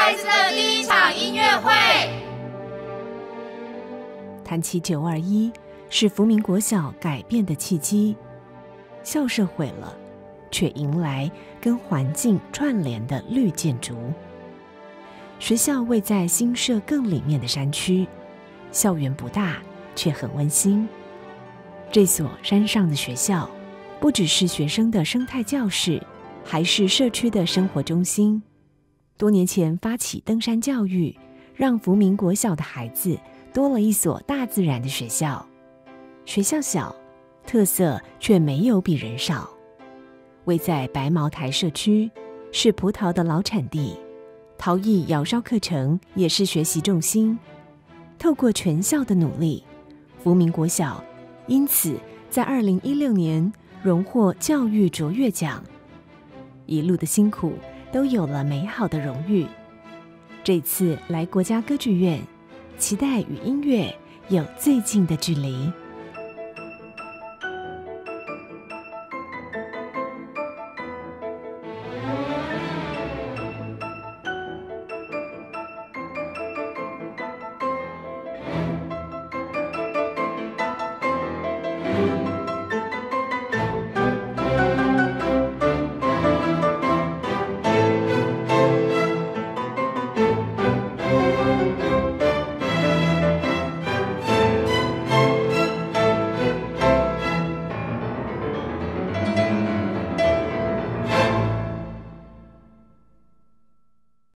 孩子的第一场音乐会。 谈起921，是福民国小改变的契机。校舍毁了，却迎来跟环境串联的绿建筑。学校位在新社更里面的山区，校园不大，却很温馨。这所山上的学校，不只是学生的生态教室，还是社区的生活中心。多年前发起登山教育，让福民国小的孩子多了一所大自然的学校。学校小，特色却没有比人少。位在白茅台社区，是葡萄的老产地，陶艺窑烧课程也是学习重心。透过全校的努力，福民国小因此在2016年荣获教育卓越奖。一路的辛苦都有了美好的荣誉。这次来国家歌剧院，期待与音乐有最近的距离。